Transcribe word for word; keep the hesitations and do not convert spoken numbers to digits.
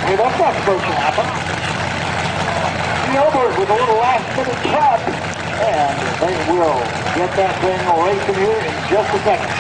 Hey, that's not supposed to happen. Gilbert with a little last minute trap, and they will get that thing racing here in just a second.